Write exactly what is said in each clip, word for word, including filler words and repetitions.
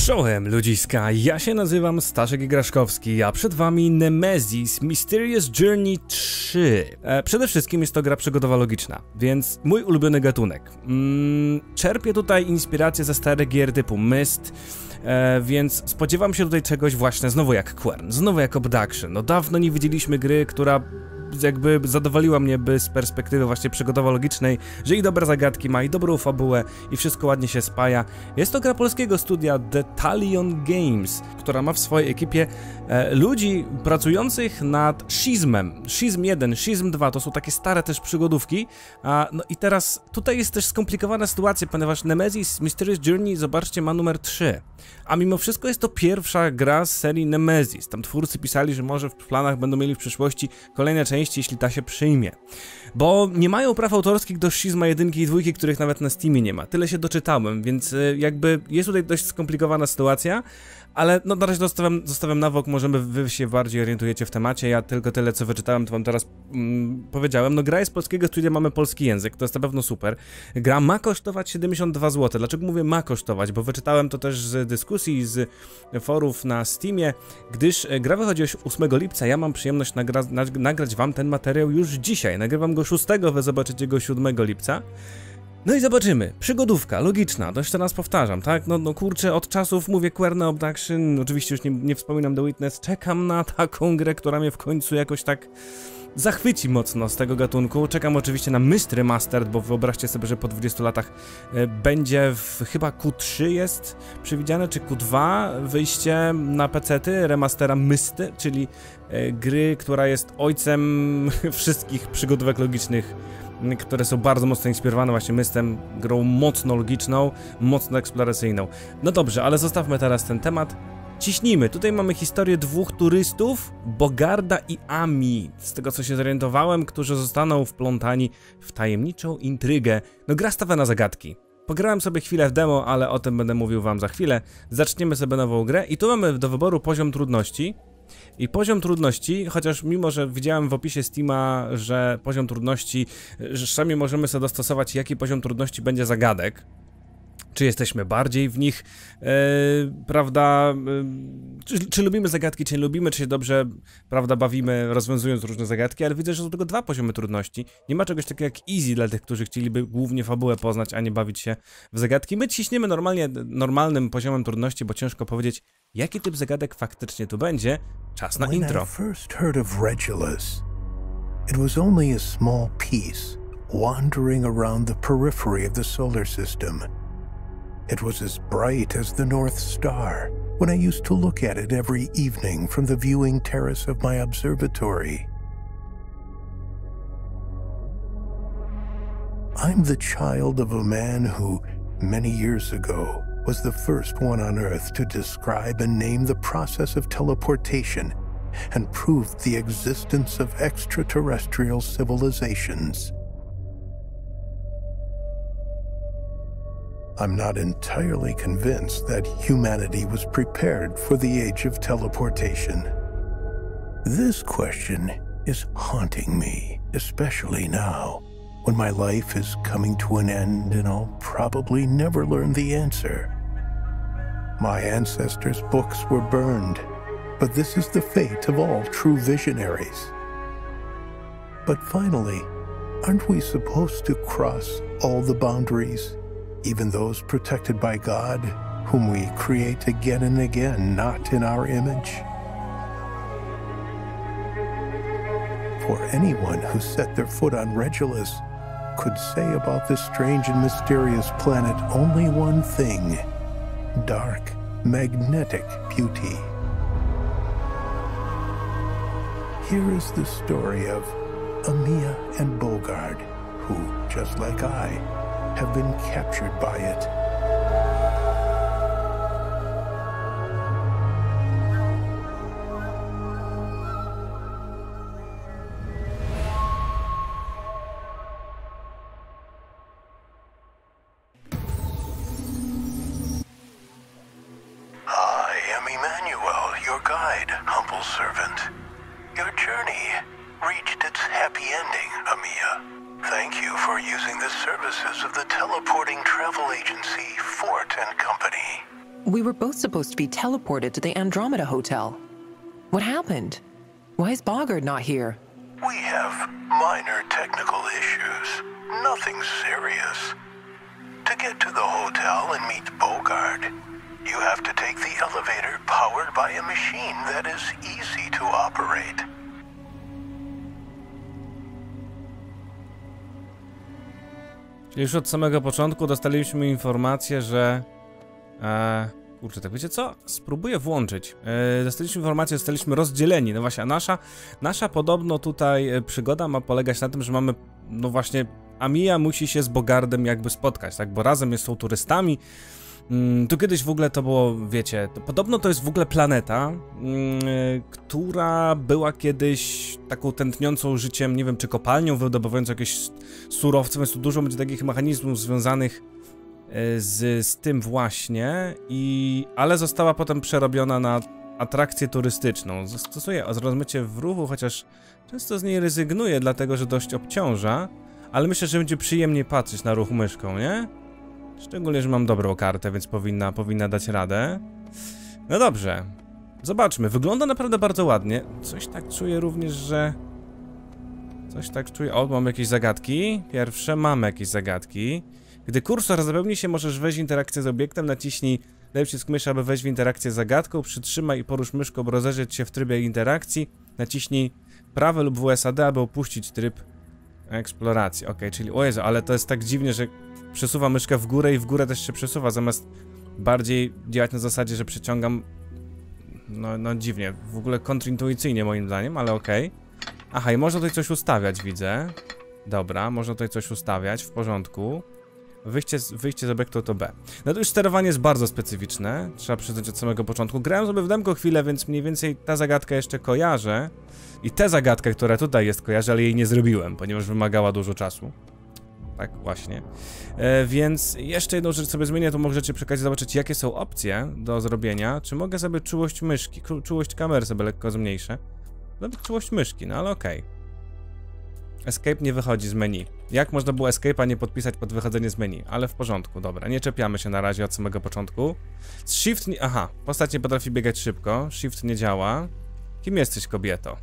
Czołem ludziska, ja się nazywam Staszek Igraszkowski, a przed wami Nemesis Mysterious Journey trzy. E, przede wszystkim jest to gra przygodowa logiczna, więc mój ulubiony gatunek. Mm, czerpię tutaj inspirację ze starych gier typu Myst, e, więc spodziewam się tutaj czegoś właśnie znowu jak Quern, znowu jak Obduction. No dawno nie widzieliśmy gry, która jakby zadowoliła mnie by z perspektywy właśnie przygodowo-logicznej, że i dobre zagadki ma, i dobrą fabułę, i wszystko ładnie się spaja. Jest to gra polskiego studia The Talion Games, która ma w swojej ekipie e, ludzi pracujących nad Shizmem. Shizm jeden, Shizm dwa to są takie stare też przygodówki. A, no i teraz tutaj jest też skomplikowana sytuacja, ponieważ Nemesis Mysterious Journey, zobaczcie, ma numer trzy. A mimo wszystko jest to pierwsza gra z serii Nemesis. Tam twórcy pisali, że może w planach będą mieli w przyszłości kolejne części, jeśli ta się przyjmie. Bo nie mają praw autorskich do Shizma jedynki i dwójki, których nawet na Steamie nie ma. Tyle się doczytałem, więc jakby jest tutaj dość skomplikowana sytuacja, ale no na razie zostawiam, zostawiam na bok, możemy wy się bardziej orientujecie w temacie, ja tylko tyle co wyczytałem, to wam teraz mm, powiedziałem. No gra jest polskiego studia, mamy polski język, to jest na pewno super. Gra ma kosztować siedemdziesiąt dwa złote. Dlaczego mówię ma kosztować? Bo wyczytałem to też z dyskusji, z forów na Steamie, gdyż gra wychodzi ósmego lipca, ja mam przyjemność nagra nagrać wam ten materiał już dzisiaj. Nagrywam go szóstego, wy zobaczycie go siódmego lipca. No i zobaczymy. Przygodówka, logiczna, dość to raz powtarzam, tak? No, no kurczę, od czasów mówię Quern Obduction, oczywiście już nie, nie wspominam The Witness, czekam na taką grę, która mnie w końcu jakoś tak zachwyci mocno z tego gatunku. Czekam oczywiście na Myst Remastered, bo wyobraźcie sobie, że po dwudziestu latach e, będzie w chyba Q trzy jest przewidziane, czy Q dwa wyjście na pecety remastera Mysty, czyli e, gry, która jest ojcem wszystkich przygodówek logicznych, które są bardzo mocno inspirowane właśnie Mystem, grą mocno logiczną, mocno eksploracyjną. No dobrze, ale zostawmy teraz ten temat. Ciśnijmy. Tutaj mamy historię dwóch turystów, Bogarda i Ami, z tego co się zorientowałem, którzy zostaną wplątani w tajemniczą intrygę. No gra stawia na zagadki. Pograłem sobie chwilę w demo, ale o tym będę mówił wam za chwilę. Zaczniemy sobie nową grę i tu mamy do wyboru poziom trudności. I poziom trudności, chociaż mimo, że widziałem w opisie Steama, że poziom trudności, że sami możemy sobie dostosować, jaki poziom trudności będzie zagadek, czy jesteśmy bardziej w nich, yy, prawda, yy, czy, czy lubimy zagadki, czy nie lubimy, czy się dobrze, prawda, bawimy rozwiązując różne zagadki, ale widzę, że są tylko dwa poziomy trudności. Nie ma czegoś takiego jak easy dla tych, którzy chcieliby głównie fabułę poznać, a nie bawić się w zagadki. My ciśniemy normalnie, normalnym poziomem trudności, bo ciężko powiedzieć, jaki typ zagadek faktycznie tu będzie. Czas na intro. When I first heard of Regulus, it was only a small piece wandering around the periphery of the solar system. It was as bright as the North Star when I used to look at it every evening from the viewing terrace of my observatory. I'm the child of a man who, many years ago, was the first one on Earth to describe and name the process of teleportation and proved the existence of extraterrestrial civilizations. I'm not entirely convinced that humanity was prepared for the age of teleportation. This question is haunting me, especially now, when my life is coming to an end and I'll probably never learn the answer. My ancestors' books were burned, but this is the fate of all true visionaries. But finally, aren't we supposed to cross all the boundaries, even those protected by God, whom we create again and again, not in our image? For anyone who set their foot on Regulus could say about this strange and mysterious planet only one thing: dark, magnetic beauty. Here is the story of Amia and Bogard, who, just like I, have been captured by it. I am Emmanuel, your guide, humble servant. Your journey reached its happy ending, Amia. Thank you for using the services of the teleporting travel agency Fort and Company. We were both supposed to be teleported to the Andromeda Hotel. What happened? Why is Bogard not here? We have minor technical issues. Nothing serious. To get to the hotel and meet Bogard, you have to take the elevator powered by a machine that is easy to operate. Czyli już od samego początku dostaliśmy informację, że... E, kurczę, tak wiecie co? Spróbuję włączyć. E, dostaliśmy informację, że zostaliśmy rozdzieleni. No właśnie, a nasza, nasza podobno tutaj przygoda ma polegać na tym, że mamy... No właśnie, Amiya musi się z Bogardem jakby spotkać, tak? Bo razem jest, są turystami. Mm, tu kiedyś w ogóle to było, wiecie, to, podobno to jest w ogóle planeta, mm, która była kiedyś taką tętniącą życiem, nie wiem, czy kopalnią, wydobywającą jakieś surowce, więc tu dużo będzie takich mechanizmów związanych z, z tym właśnie, i, ale została potem przerobiona na atrakcję turystyczną. Zastosuje rozmycie w ruchu, chociaż często z niej rezygnuję, dlatego że dość obciąża, ale myślę, że będzie przyjemniej patrzeć na ruch myszką, nie? Szczególnie, że mam dobrą kartę, więc powinna, powinna dać radę. No dobrze. Zobaczmy. Wygląda naprawdę bardzo ładnie. Coś tak czuję również, że... Coś tak czuję... O, mam jakieś zagadki. Pierwsze, mamy jakieś zagadki. Gdy kursor zapełni się, możesz wejść w interakcję z obiektem. Naciśnij lewy przycisk myszy, aby wejść w interakcję z zagadką. Przytrzymaj i porusz myszką, by rozejrzeć się w trybie interakcji. Naciśnij prawe lub W S A D, aby opuścić tryb eksploracji. Ok, czyli... O Jezu, ale to jest tak dziwnie, że... Przesuwa myszkę w górę i w górę też się przesuwa, zamiast bardziej działać na zasadzie, że przeciągam... No, no dziwnie, w ogóle kontrintuicyjnie moim zdaniem, ale okej. Okay. Aha, i można tutaj coś ustawiać, widzę. Dobra, można tutaj coś ustawiać, w porządku. Wyjście z, wyjście z obiektu to B. No to już sterowanie jest bardzo specyficzne, trzeba przyznać od samego początku. Grałem sobie w demko chwilę, więc mniej więcej ta zagadka jeszcze kojarzę. I tę zagadkę, która tutaj jest, kojarzę, ale jej nie zrobiłem, ponieważ wymagała dużo czasu. Tak, właśnie. E, więc jeszcze jedną rzecz sobie zmienię, to możecie przy okazji zobaczyć, jakie są opcje do zrobienia. Czy mogę sobie czułość myszki, czułość kamery sobie lekko zmniejszę. Nawet czułość myszki, no ale okej. Okay. Escape nie wychodzi z menu. Jak można było escape'a nie podpisać pod wychodzenie z menu? Ale w porządku, dobra. Nie czepiamy się na razie od samego początku. Shift nie... Aha, postać nie potrafi biegać szybko. Shift nie działa. Kim jesteś, kobieto?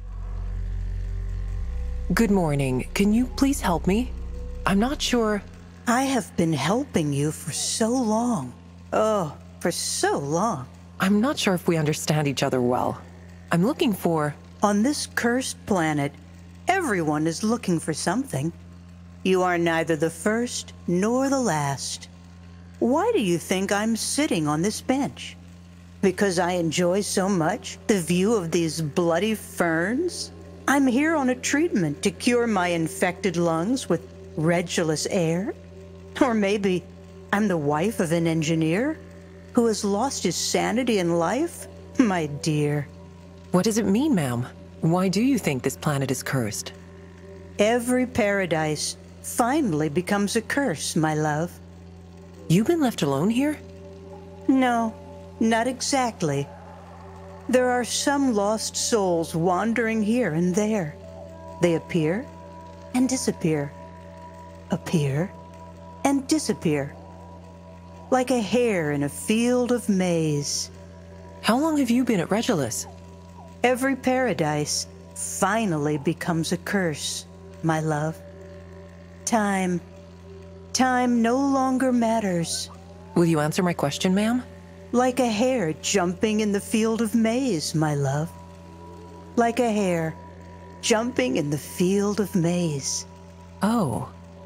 Good morning. Can you please help me? I'm not sure. I have been helping you for so long. Oh, for so long. I'm not sure if we understand each other well. I'm looking for... On this cursed planet, everyone is looking for something. You are neither the first nor the last. Why do you think I'm sitting on this bench? Because I enjoy so much the view of these bloody ferns? I'm here on a treatment to cure my infected lungs with Regulus air? Or maybe I'm the wife of an engineer who has lost his sanity in life? My dear. What does it mean, ma'am? Why do you think this planet is cursed? Every paradise finally becomes a curse, my love. You've been left alone here? No, not exactly. There are some lost souls wandering here and there. They appear and disappear. Appear and disappear. Like a hare in a field of maize. How long have you been at Regulus? Every paradise finally becomes a curse, my love. Time. Time no longer matters. Will you answer my question, ma'am? Like a hare jumping in the field of maize, my love. Like a hare jumping in the field of maize. Oh.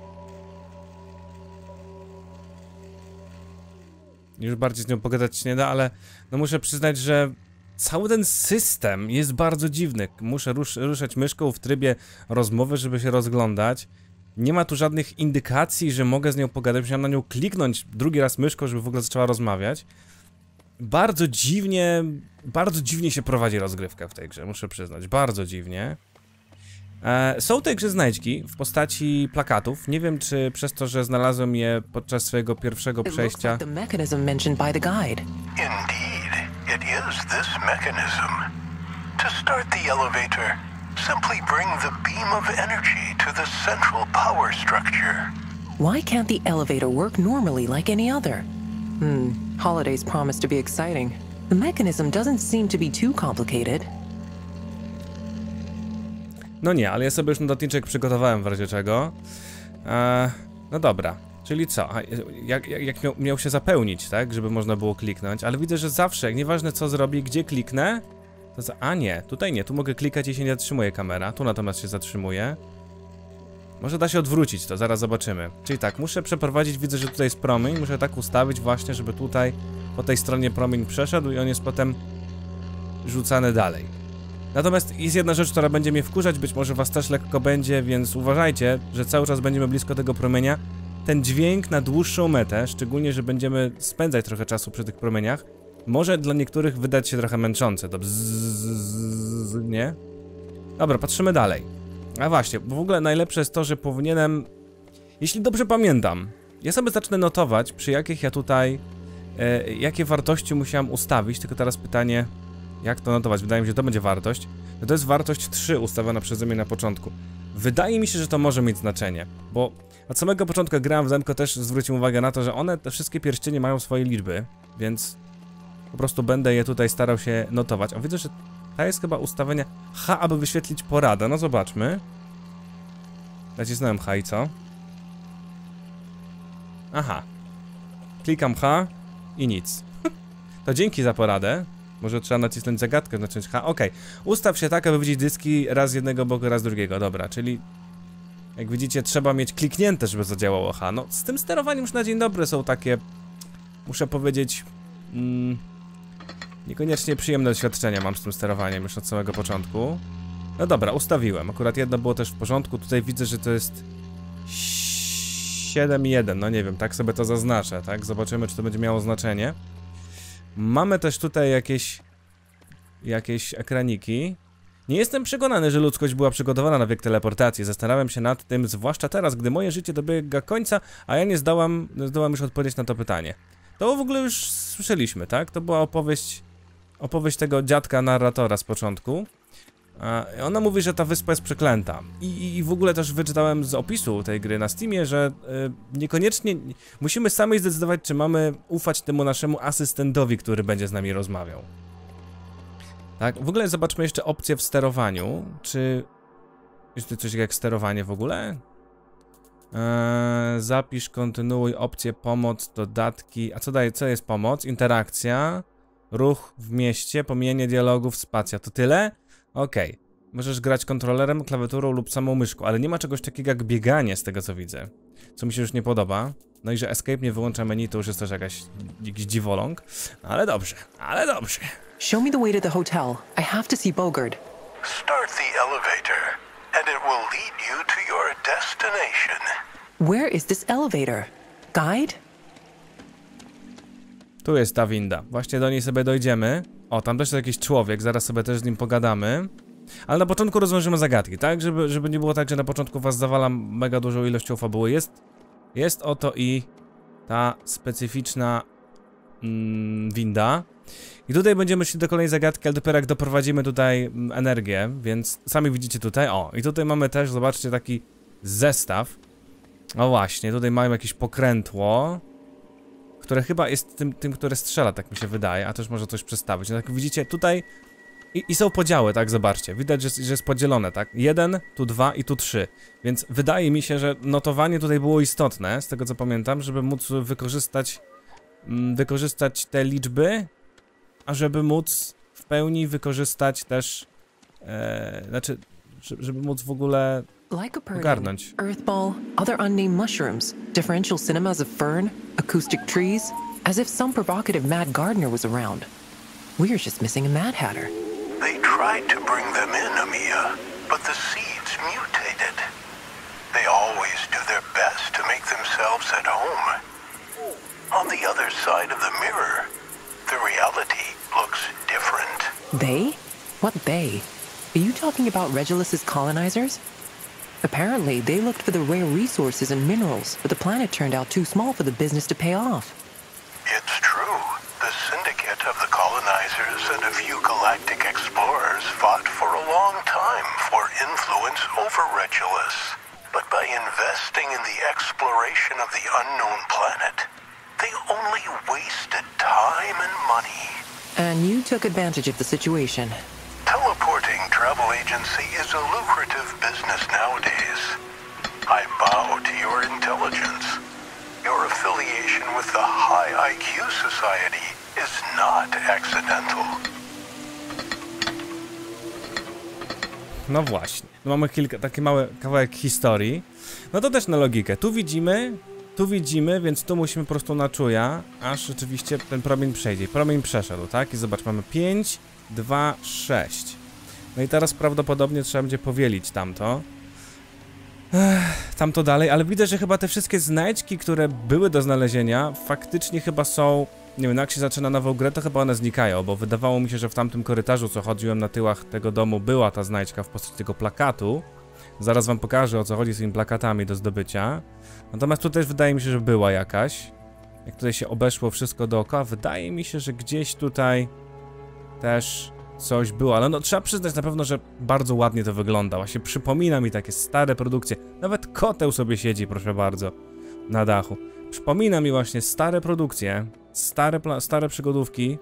Już bardziej z nią pogadać się nie da, ale no muszę przyznać, że cały ten system jest bardzo dziwny. Muszę rusz ruszać myszką w trybie rozmowy, żeby się rozglądać. Nie ma tu żadnych indykacji, że mogę z nią pogadać. Musiałem na nią kliknąć drugi raz myszką, żeby w ogóle zaczęła rozmawiać. Bardzo dziwnie, bardzo dziwnie się prowadzi rozgrywka w tej grze, muszę przyznać. Bardzo dziwnie. E, są w tej grze znajdźki w postaci plakatów. Nie wiem, czy przez to, że znalazłem je podczas swojego pierwszego przejścia. It looks like the mechanism mentioned by the guide. Indeed, it is this mechanism. To start the elevator, simply bring the beam of energy to the central power structure. Why can't the elevator work normally like any other? Hmm, holidays promise to be exciting. The mechanism doesn't seem to be too complicated. No nie, ale ja sobie już notatniczek przygotowałem w razie czego. Eee, no dobra, czyli co? A, jak jak miał, miał się zapełnić, tak? Żeby można było kliknąć, ale widzę, że zawsze, jak nieważne co zrobi, gdzie kliknę, to za... A nie, tutaj nie, tu mogę klikać i się nie zatrzymuje kamera, tu natomiast się zatrzymuje. Może da się odwrócić to, zaraz zobaczymy. Czyli tak, muszę przeprowadzić, widzę, że tutaj jest promień, muszę tak ustawić właśnie, żeby tutaj po tej stronie promień przeszedł i on jest potem rzucany dalej. Natomiast jest jedna rzecz, która będzie mnie wkurzać, być może was też lekko będzie, więc uważajcie, że cały czas będziemy blisko tego promienia. Ten dźwięk na dłuższą metę, szczególnie, że będziemy spędzać trochę czasu przy tych promieniach, może dla niektórych wydać się trochę męczące, to bzzz, nie? Dobra, patrzymy dalej. A właśnie, bo w ogóle najlepsze jest to, że powinienem, jeśli dobrze pamiętam, ja sobie zacznę notować, przy jakich ja tutaj, e, jakie wartości musiałem ustawić, tylko teraz pytanie, jak to notować? Wydaje mi się, że to będzie wartość. No to jest wartość trzy ustawiona przeze mnie na początku. Wydaje mi się, że to może mieć znaczenie, bo od samego początku jak grałem w Zenko też zwróciłem uwagę na to, że one, te wszystkie pierścienie mają swoje liczby, więc po prostu będę je tutaj starał się notować. A widzę, że ta jest chyba ustawienia H, aby wyświetlić poradę. No zobaczmy. Nacisnąłem H i co? Aha. Klikam H i nic. To dzięki za poradę. Może trzeba nacisnąć zagadkę, nacisnąć H. Okej. Ustaw się tak, aby widzieć dyski raz z jednego boku, raz z drugiego. Dobra, czyli jak widzicie, trzeba mieć kliknięte, żeby zadziałało H. No, z tym sterowaniem już na dzień dobry są takie, muszę powiedzieć, mm, niekoniecznie przyjemne doświadczenia mam z tym sterowaniem już od samego początku. No dobra, ustawiłem. Akurat jedno było też w porządku. Tutaj widzę, że to jest siedem jeden. No nie wiem, tak sobie to zaznaczę, tak? Zobaczymy, czy to będzie miało znaczenie. Mamy też tutaj jakieś jakieś ekraniki. Nie jestem przekonany, że ludzkość była przygotowana na wiek teleportacji. Zastanawiam się nad tym, zwłaszcza teraz, gdy moje życie dobiega końca, a ja nie zdołam, nie zdołam już odpowiedzieć na to pytanie. To w ogóle już słyszeliśmy, tak? To była opowieść opowieść tego dziadka narratora z początku. A ona mówi, że ta wyspa jest przeklęta. I, i w ogóle też wyczytałem z opisu tej gry na Steamie, że y, niekoniecznie musimy sami zdecydować, czy mamy ufać temu naszemu asystentowi, który będzie z nami rozmawiał. Tak, w ogóle zobaczmy jeszcze opcję w sterowaniu. Czy jest tu coś jak sterowanie w ogóle? Eee, zapisz, kontynuuj, opcję, pomoc, dodatki. A co daje, co jest pomoc? Interakcja, ruch w mieście, pomijanie dialogów, spacja. To tyle? Okej. Okay. Możesz grać kontrolerem, klawiaturą lub samą myszką, ale nie ma czegoś takiego jak bieganie z tego co widzę. Co mi się już nie podoba. No i że escape nie wyłącza menu, to już jest też jakaś, jakiś dziwoląg. Ale dobrze, ale dobrze. Show me the way to the hotel. I have to see Bogard. Start the elevator, and it will lead you to your destination. Where is this elevator? Guide? Tu jest ta winda. Właśnie do niej sobie dojdziemy. O, tam też jest jakiś człowiek, zaraz sobie też z nim pogadamy. Ale na początku rozwiążemy zagadki, tak? Żeby, żeby nie było tak, że na początku was zawalam mega dużą ilością fabuły. Jest, jest oto i ta specyficzna mm, winda. I tutaj będziemy szli do kolejnej zagadki, ale dopiero jak doprowadzimy tutaj energię, więc sami widzicie tutaj, o, i tutaj mamy też, zobaczcie, taki zestaw. O właśnie, tutaj mamy jakieś pokrętło, które chyba jest tym, tym, które strzela, tak mi się wydaje, a też może coś przestawić. No tak widzicie, tutaj i, i są podziały, tak, zobaczcie, widać, że, że jest podzielone, tak, jeden, tu dwa i tu trzy, więc wydaje mi się, że notowanie tutaj było istotne, z tego co pamiętam, żeby móc wykorzystać, mm, wykorzystać te liczby, a żeby móc w pełni wykorzystać też, e, znaczy, żeby móc w ogóle ogarnąć. Earthball, other unnamed mushrooms, differential cinemas of fern, acoustic trees, as if some provocative mad gardener was around. We're just missing a Mad Hatter. They tried to bring them in, Amiya, but the seeds mutated. They always do their best to make themselves at home. On the other side of the mirror, the reality looks different. They? What they? Are you talking about Regulus's colonizers? Apparently, they looked for the rare resources and minerals, but the planet turned out too small for the business to pay off. It's true. The syndicate of the colonizers and a few galactic explorers fought for a long time for influence over Regulus. But by investing in the exploration of the unknown planet, they only waste money. And you took advantage of the situation. Teleporting travel agency is a lucrative business nowadays. I bow to your intelligence. Your affiliation with the High I Q Society is not accidental. No właśnie. No mamy kilka, taki mały kawałek historii. No to też na logikę. Tu widzimy, tu widzimy, więc tu musimy po prostu na czuja, aż rzeczywiście ten promień przejdzie. Promień przeszedł, tak? I zobacz, mamy pięć, dwa, sześć. No i teraz prawdopodobnie trzeba będzie powielić tamto. Ech, tamto dalej, ale widzę, że chyba te wszystkie znajdźki, które były do znalezienia, faktycznie chyba są... Nie wiem, jak się zaczyna nową grę, to chyba one znikają, bo wydawało mi się, że w tamtym korytarzu, co chodziłem na tyłach tego domu, była ta znajdźka w postaci tego plakatu. Zaraz wam pokażę, o co chodzi z tymi plakatami do zdobycia. Natomiast tutaj wydaje mi się, że była jakaś. Jak tutaj się obeszło wszystko dookoła, wydaje mi się, że gdzieś tutaj też coś było. Ale no trzeba przyznać na pewno, że bardzo ładnie to wygląda. Właśnie przypomina mi takie stare produkcje. Nawet koteł sobie siedzi, proszę bardzo, na dachu. Przypomina mi właśnie stare produkcje, stare, stare przygodówki.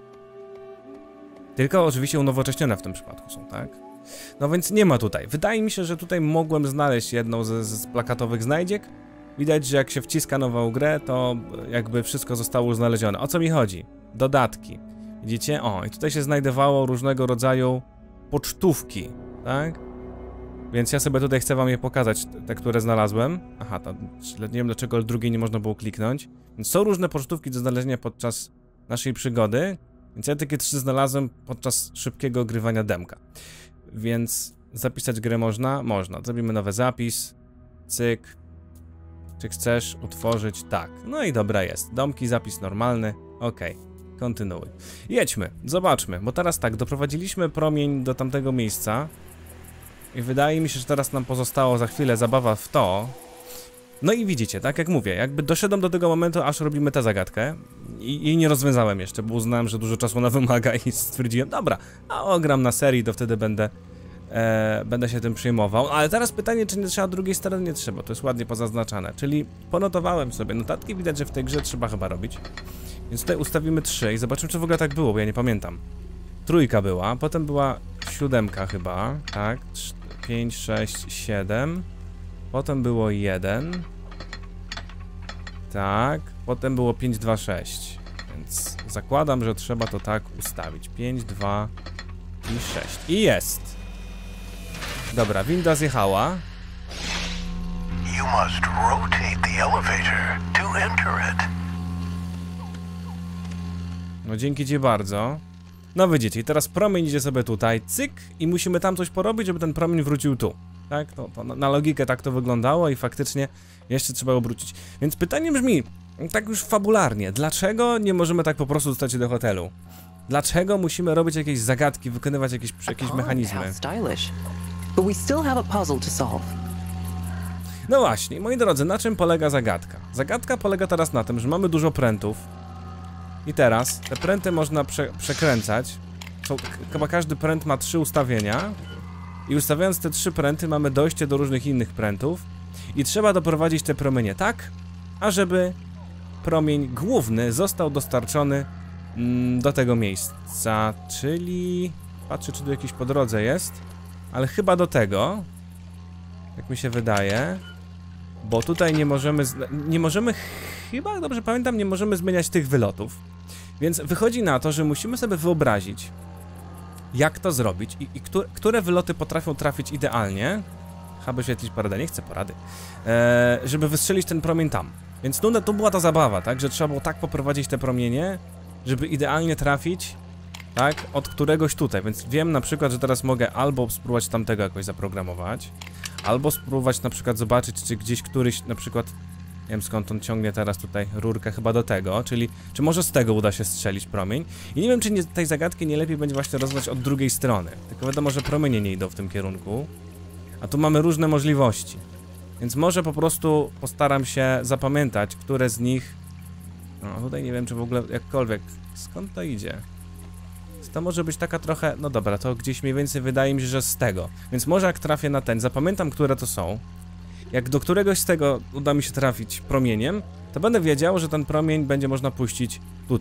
Tylko oczywiście unowocześnione w tym przypadku są, tak? No więc nie ma tutaj. Wydaje mi się, że tutaj mogłem znaleźć jedną z, z plakatowych znajdziek. Widać, że jak się wciska nową grę, to jakby wszystko zostało znalezione. O co mi chodzi? Dodatki. Widzicie? O, i tutaj się znajdowało różnego rodzaju pocztówki, tak? Więc ja sobie tutaj chcę wam je pokazać, te, które znalazłem. Aha, to nie wiem, dlaczego drugiej nie można było kliknąć. Więc są różne pocztówki do znalezienia podczas naszej przygody. Więc ja takie trzy znalazłem podczas szybkiego ogrywania demka. Więc zapisać grę można? Można. Zrobimy nowy zapis. Cyk. Czy chcesz utworzyć? Tak. No i dobra jest. Domki, zapis normalny. Ok. Kontynuuj. Jedźmy. Zobaczmy. Bo teraz tak, doprowadziliśmy promień do tamtego miejsca. I wydaje mi się, że teraz nam pozostało za chwilę zabawa w to. No i widzicie, tak jak mówię, jakby doszedłem do tego momentu, aż robimy tę zagadkę. I jej nie rozwiązałem jeszcze, bo uznałem, że dużo czasu ona wymaga i stwierdziłem, dobra, a ogram na serii, to wtedy będę e, będę się tym przejmował. Ale teraz pytanie, czy nie trzeba drugiej strony? Nie trzeba, to jest ładnie pozaznaczane. Czyli ponotowałem sobie notatki, widać, że w tej grze trzeba chyba robić. Więc tutaj ustawimy trzy i zobaczymy, czy w ogóle tak było, bo ja nie pamiętam. Trójka była, potem była siódemka chyba, tak, pięć, sześć, siedem. Potem było jeden. Tak, potem było pięć, dwa, sześć. Więc zakładam, że trzeba to tak ustawić. pięć, dwa i sześć. I jest. Dobra, winda zjechała. You must rotate the elevator to enter it. No dzięki ci bardzo. No widzicie, i teraz promień idzie sobie tutaj, cyk, i musimy tam coś porobić, żeby ten promień wrócił tu. Tak, to, to na logikę tak to wyglądało i faktycznie jeszcze trzeba obrócić. Więc pytanie brzmi, tak już fabularnie, dlaczego nie możemy tak po prostu dostać się do hotelu? Dlaczego musimy robić jakieś zagadki, wykonywać jakieś, jakieś mechanizmy? No właśnie, moi drodzy, na czym polega zagadka? Zagadka polega teraz na tym, że mamy dużo prętów. I teraz te pręty można prze, przekręcać. Są, chyba każdy pręt ma trzy ustawienia. I ustawiając te trzy pręty mamy dojście do różnych innych prętów. I trzeba doprowadzić te promienie tak, ażeby promień główny został dostarczony mm, do tego miejsca. Czyli... Patrzę, czy tu jakiś po drodze jest. Ale chyba do tego. Jak mi się wydaje. Bo tutaj nie możemy... Nie możemy... Chyba, dobrze pamiętam, nie możemy zmieniać tych wylotów. Więc wychodzi na to, że musimy sobie wyobrazić, jak to zrobić i, i które, które wyloty potrafią trafić idealnie. Chyba wyświetlić paradę, nie chcę porady. E, żeby wystrzelić ten promień tam. Więc no, to była ta zabawa, tak? Że trzeba było tak poprowadzić te promienie, żeby idealnie trafić, tak? Od któregoś tutaj. Więc wiem na przykład, że teraz mogę albo spróbować tamtego jakoś zaprogramować, albo spróbować na przykład zobaczyć, czy gdzieś któryś na przykład... Nie wiem, skąd on ciągnie teraz tutaj rurkę, chyba do tego, czyli czy może z tego uda się strzelić promień. I nie wiem, czy nie, tej zagadki nie lepiej będzie właśnie rozwiązać od drugiej strony. Tylko wiadomo, że promienie nie idą w tym kierunku. A tu mamy różne możliwości. Więc może po prostu postaram się zapamiętać, które z nich... No tutaj nie wiem, czy w ogóle jakkolwiek... Skąd to idzie? To może być taka trochę... No dobra, to gdzieś mniej więcej wydaje mi się, że z tego. Więc może jak trafię na ten, zapamiętam, które to są. Jak do któregoś z tego uda mi się trafić promieniem, to będę wiedział, że ten promień będzie można puścić tutaj.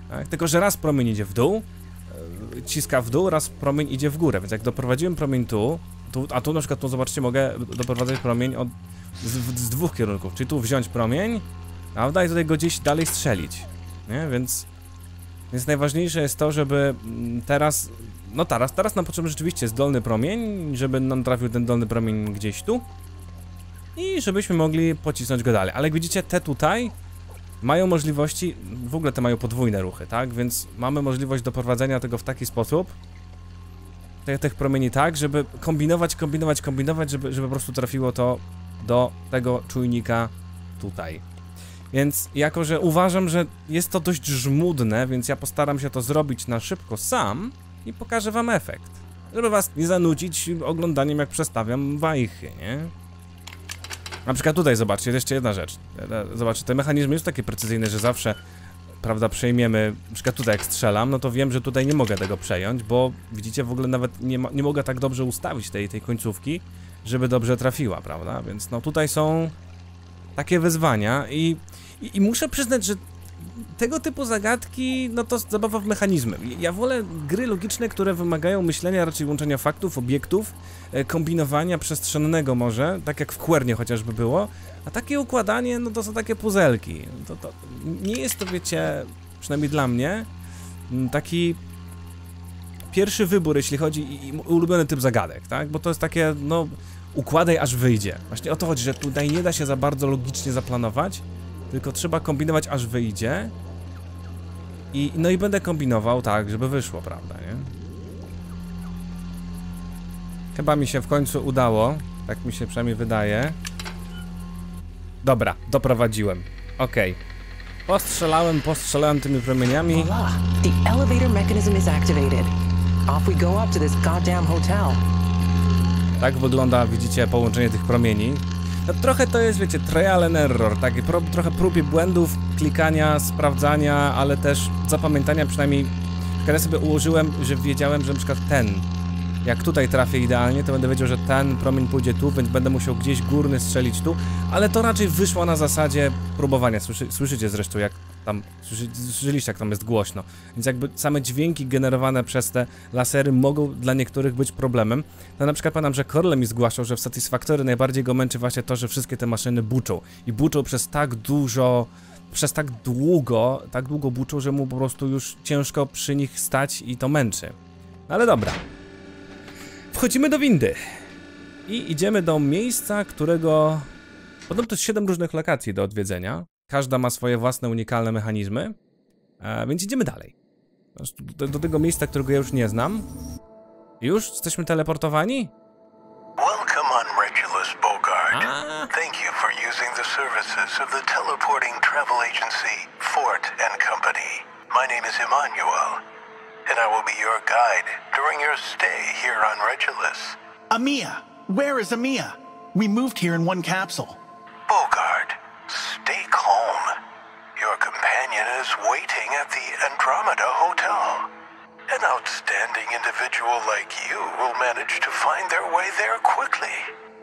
Tak? Tylko że raz promień idzie w dół, yy, ciska w dół, raz promień idzie w górę, więc jak doprowadziłem promień tu, tu a tu na przykład, tu zobaczcie, mogę doprowadzać promień od, z, z dwóch kierunków, czyli tu wziąć promień, prawda, i tutaj go gdzieś dalej strzelić, nie? Więc, więc najważniejsze jest to, żeby teraz, no teraz, teraz nam potrzebny rzeczywiście jest dolny promień, żeby nam trafił ten dolny promień gdzieś tu i żebyśmy mogli pocisnąć go dalej, ale jak widzicie, te tutaj mają możliwości, w ogóle te mają podwójne ruchy, tak, więc mamy możliwość doprowadzenia tego w taki sposób, tych, tych promieni tak, żeby kombinować, kombinować, kombinować, żeby, żeby po prostu trafiło to do tego czujnika tutaj. Więc jako, że uważam, że jest to dość żmudne, więc ja postaram się to zrobić na szybko sam i pokażę wam efekt. Żeby was nie zanudzić oglądaniem, jak przestawiam wajchy, nie? Na przykład tutaj zobaczcie, jeszcze jedna rzecz. Zobaczcie, ten mechanizm jest taki precyzyjny, że zawsze, prawda, przejmiemy, na przykład tutaj jak strzelam, no to wiem, że tutaj nie mogę tego przejąć, bo widzicie, w ogóle nawet nie, ma, nie mogę tak dobrze ustawić tej, tej końcówki, żeby dobrze trafiła, prawda? Więc no tutaj są takie wyzwania i, i, i muszę przyznać, że tego typu zagadki, no to zabawa w mechanizmy. Ja wolę gry logiczne, które wymagają myślenia, raczej łączenia faktów, obiektów, kombinowania przestrzennego może, tak jak w Quernie chociażby było, a takie układanie, no to są takie puzelki. To, to nie jest to, wiecie, przynajmniej dla mnie, taki pierwszy wybór, jeśli chodzi o ulubiony typ zagadek, tak? Bo to jest takie, no, układaj aż wyjdzie. Właśnie o to chodzi, że tutaj nie da się za bardzo logicznie zaplanować, tylko trzeba kombinować aż wyjdzie. I, no i będę kombinował tak, żeby wyszło, prawda, nie? Chyba mi się w końcu udało, tak mi się przynajmniej wydaje. Dobra, doprowadziłem. Okej. Okay. Postrzelałem, postrzelałem tymi promieniami. Voila! The elevator mechanism is activated. Off we go up to this goddamn hotel. Tak wygląda, widzicie, połączenie tych promieni. No trochę to jest, wiecie, trial and error, takie pro, trochę prób i błędów, klikania, sprawdzania, ale też zapamiętania, przynajmniej kiedy ja sobie ułożyłem, że wiedziałem, że na przykład ten, jak tutaj trafię idealnie, to będę wiedział, że ten promień pójdzie tu, więc będę musiał gdzieś górny strzelić tu, ale to raczej wyszło na zasadzie próbowania. Słyszy, słyszycie zresztą, jak tam, słyszy, słyszeliście, jak tam jest głośno, więc jakby same dźwięki generowane przez te lasery mogą dla niektórych być problemem. To na przykład pamiętam, że Corle mi zgłaszał, że w Satisfactory najbardziej go męczy właśnie to, że wszystkie te maszyny buczą i buczą przez tak dużo, przez tak długo, tak długo buczą, że mu po prostu już ciężko przy nich stać i to męczy. No ale dobra. Wchodzimy do windy i idziemy do miejsca, którego... Podobno to jest siedem różnych lokacji do odwiedzenia. Każda ma swoje własne unikalne mechanizmy, e, więc idziemy dalej. Do, do tego miejsca, którego ja już nie znam. Już? Jesteśmy teleportowani? Welcome on Regulus, Bogard. Ah. Thank you for using the services of the teleporting travel agency, Fort and Company. My name is Emmanuel, and I will be your guide during your stay here on Regulus. Amia! Where is Amia? We moved here in one capsule. Bogard, stay calm. Your companion is waiting at the Andromeda Hotel. An outstanding individual like you will manage to find their way there quickly.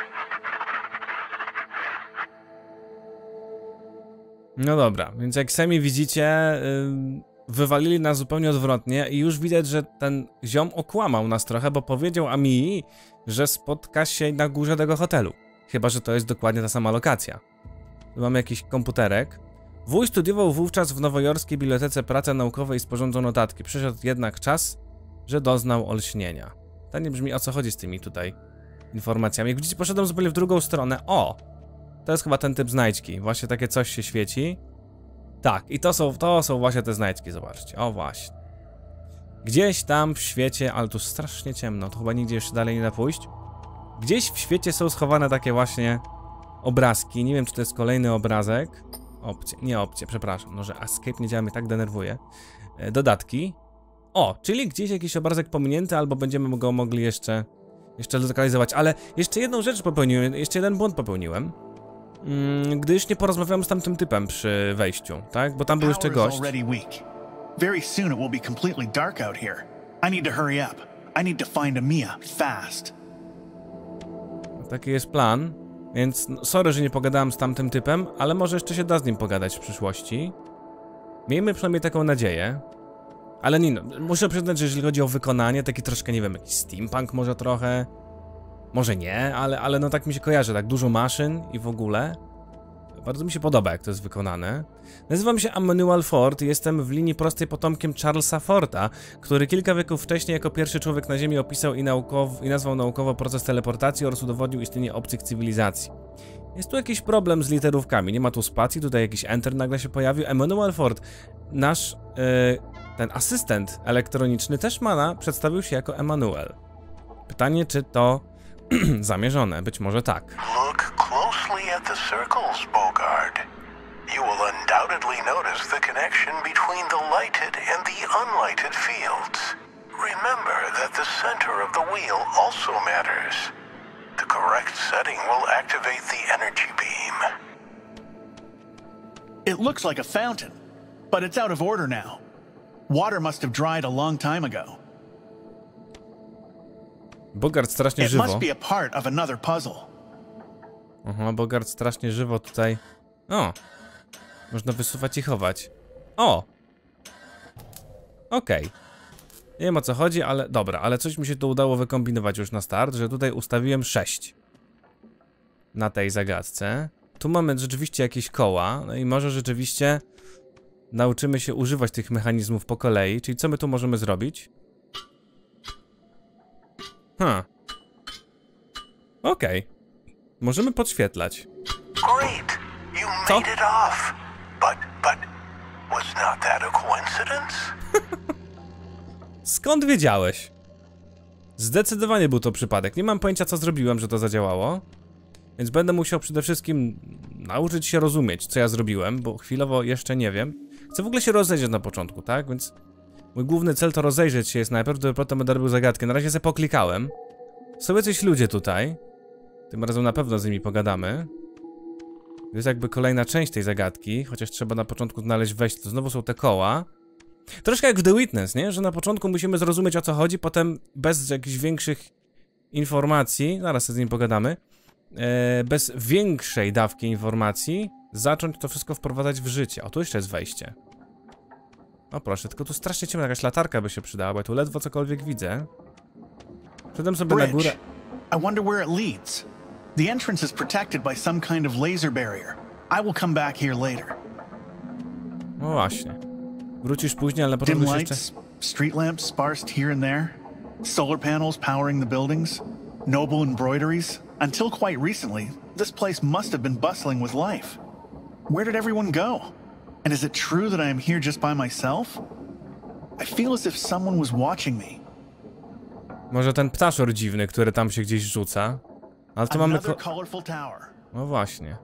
No dobra, więc jak sami widzicie, yy, wywalili nas zupełnie odwrotnie i już widać, że ten ziom okłamał nas trochę, bo powiedział Amii, że spotka się na górze tego hotelu. Chyba że to jest dokładnie ta sama lokacja. Tu mamy jakiś komputerek. Wuj studiował wówczas w nowojorskiej bibliotece prace naukowe i sporządzał notatki. Przyszedł jednak czas, że doznał olśnienia. Pytanie brzmi, o co chodzi z tymi tutaj informacjami. Jak widzicie, poszedłem zupełnie w drugą stronę. O! To jest chyba ten typ znajdźki. Właśnie takie coś się świeci. Tak, i to są, to są właśnie te znajdźki, zobaczcie. O właśnie. Gdzieś tam w świecie, ale tu strasznie ciemno, to chyba nigdzie jeszcze dalej nie da pójść. Gdzieś w świecie są schowane takie właśnie obrazki. Nie wiem, czy to jest kolejny obrazek. Opcje, nie opcje, przepraszam. No, że escape nie działa, mnie tak denerwuje. E, dodatki. O, czyli gdzieś jakiś obrazek pominięty, albo będziemy go mogli jeszcze jeszcze zlokalizować. Ale jeszcze jedną rzecz popełniłem, jeszcze jeden błąd popełniłem. Mm, gdyż nie porozmawiałem z tamtym typem przy wejściu, tak? Bo tam był jeszcze gość. Very soon it will be completely dark out here. I need to hurry up. I need to find Amia fast. Taki jest plan, więc no, sorry, że nie pogadałem z tamtym typem, ale może jeszcze się da z nim pogadać w przyszłości. Miejmy przynajmniej taką nadzieję. Ale nie no, muszę przyznać, że jeżeli chodzi o wykonanie, taki troszkę, nie wiem, jakiś steampunk może trochę. Może nie, ale, ale no tak mi się kojarzy, tak dużo maszyn i w ogóle. Bardzo mi się podoba, jak to jest wykonane. Nazywam się Emmanuel Ford i jestem w linii prostej potomkiem Charlesa Forda, który kilka wieków wcześniej jako pierwszy człowiek na Ziemi opisał i, naukow, i nazwał naukowo proces teleportacji oraz udowodnił istnienie obcych cywilizacji. Jest tu jakiś problem z literówkami, nie ma tu spacji, tutaj jakiś enter nagle się pojawił. Emmanuel Ford, nasz, yy, ten asystent elektroniczny też ma na, przedstawił się jako Emmanuel. Pytanie, czy to zamierzone? Być może tak. Look closely at the circles, Bogard. You will undoubtedly notice the connection between the lighted and the unlighted fields. Remember that the center of the wheel also matters. The correct setting will activate the energy beam. It looks like a fountain, but it's out of order now. Water must have dried a long time ago. Bogard strasznie It żywo. must be a part of another puzzle. Aha, Bogard strasznie żywo tutaj. O! Można wysuwać i chować. O! Okej. Okay. Nie wiem, o co chodzi, ale dobra, ale coś mi się tu udało wykombinować już na start, że tutaj ustawiłem sześć na tej zagadce. Tu mamy rzeczywiście jakieś koła, no i może rzeczywiście nauczymy się używać tych mechanizmów po kolei, czyli co my tu możemy zrobić? Hmm. Okej. Okay. Możemy podświetlać. Great! You Co? made it off. But, but, was not that a coincidence? Skąd wiedziałeś? Zdecydowanie był to przypadek. Nie mam pojęcia, co zrobiłem, że to zadziałało. Więc będę musiał przede wszystkim nauczyć się rozumieć, co ja zrobiłem, bo chwilowo jeszcze nie wiem. Chcę w ogóle się rozejrzeć na początku, tak? Więc mój główny cel to rozejrzeć się jest najpierw, dopiero potem będę robił zagadkę. Na razie sobie poklikałem. Są jacyś ludzie tutaj. Tym razem na pewno z nimi pogadamy. To jest jakby kolejna część tej zagadki, chociaż trzeba na początku znaleźć wejście. To znowu są te koła. Troszkę jak w The Witness, nie? Że na początku musimy zrozumieć, o co chodzi, potem bez jakichś większych informacji, zaraz z nim pogadamy, e, bez większej dawki informacji zacząć to wszystko wprowadzać w życie. O, tu jeszcze jest wejście. O proszę, tylko tu strasznie ciemno, jakaś latarka by się przydała, bo ja tu ledwo cokolwiek widzę. Wszedłem sobie na górę. I wonder where it leads. The entrance is protected by some kind of laser barrier. I will come back here later. No właśnie. Wrócisz później, ale na Dim początku jeszcze... lights, street lamps sparsed here and there, solar panels powering the buildings, noble embroideries. Until quite recently, this place must have been bustling with life. Where did everyone go? And is it true that I am here just by myself? I feel as if someone was watching me. Może ten ptaszor dziwny, który tam się gdzieś rzuca. Ale to mamy... Another colorful tower. No właśnie.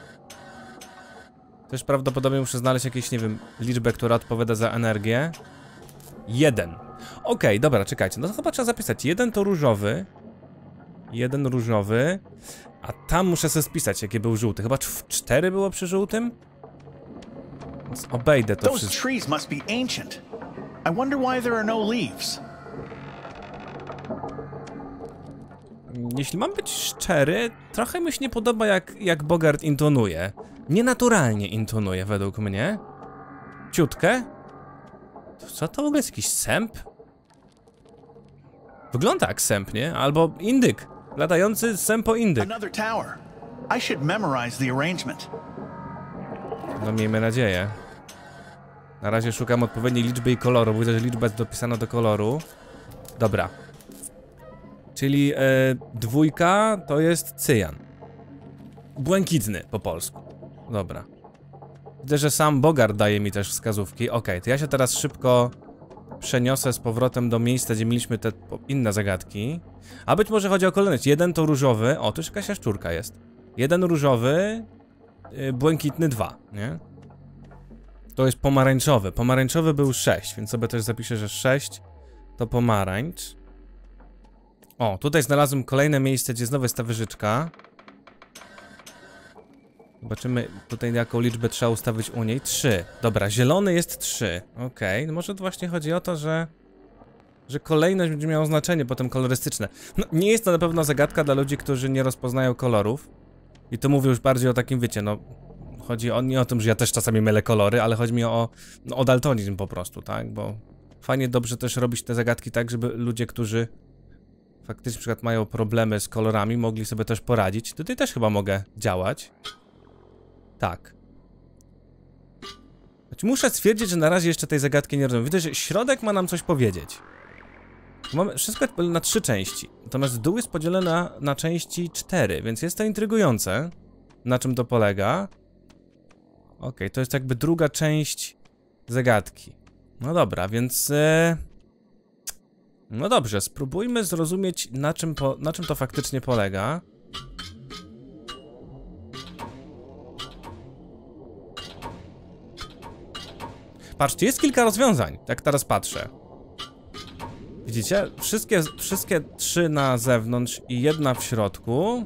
Też prawdopodobnie muszę znaleźć jakąś, nie wiem, liczbę, która odpowiada za energię. Jeden. Okej, okay, dobra, czekajcie. No to chyba trzeba zapisać. Jeden to różowy. Jeden różowy. A tam muszę sobie spisać, jaki był żółty. Chyba cztery było przy żółtym? Więc obejdę to Those wszystko. trees must be ancient. I wonder why there are no leaves. Jeśli mam być szczery, trochę mi się nie podoba, jak, jak Bogard intonuje. Nienaturalnie intonuje według mnie. Ciutkę. Co to w ogóle jest? Jakiś sęp? Wygląda jak sęp, nie? Albo indyk. Latający sępo-indyk. Another tower. I should memorize the arrangement. No miejmy nadzieję. Na razie szukam odpowiedniej liczby i koloru. Widzę, że liczba jest dopisana do koloru. Dobra. Czyli e, dwójka to jest cyjan. Błękitny po polsku. Dobra. Widzę, że sam Bogard daje mi też wskazówki. Okej, okay, to ja się teraz szybko przeniosę z powrotem do miejsca, gdzie mieliśmy te inne zagadki. A być może chodzi o kolejność. Jeden to różowy. O, tu już jakaś jaszczurka jest. Jeden różowy, yy, błękitny dwa, nie? To jest pomarańczowy. Pomarańczowy był sześć, więc sobie też zapiszę, że sześć to pomarańcz. O, tutaj znalazłem kolejne miejsce, gdzie znowu jest ta wyżyczka. Zobaczymy tutaj, jaką liczbę trzeba ustawić u niej. trzy. Dobra, zielony jest trzy. Okej, okay. No może to właśnie chodzi o to, że... że kolejność będzie miała znaczenie potem kolorystyczne. No, nie jest to na pewno zagadka dla ludzi, którzy nie rozpoznają kolorów. I to mówię już bardziej o takim, wiecie, no... chodzi o, nie o tym, że ja też czasami mylę kolory, ale chodzi mi o, no, o daltonizm po prostu, tak? Bo fajnie, dobrze też robić te zagadki tak, żeby ludzie, którzy faktycznie na przykład mają problemy z kolorami, mogli sobie też poradzić. Tutaj też chyba mogę działać. Tak. Znaczy, muszę stwierdzić, że na razie jeszcze tej zagadki nie rozumiem. Widzę, że środek ma nam coś powiedzieć. Mamy wszystko jest na trzy części, natomiast dół jest podzielony na, na części cztery, więc jest to intrygujące, na czym to polega. Okej, okay, to jest jakby druga część zagadki. No dobra, więc... E... No dobrze, spróbujmy zrozumieć, na czym, po, na czym to faktycznie polega. Patrzcie, jest kilka rozwiązań, jak teraz patrzę. Widzicie? Wszystkie, wszystkie trzy na zewnątrz i jedna w środku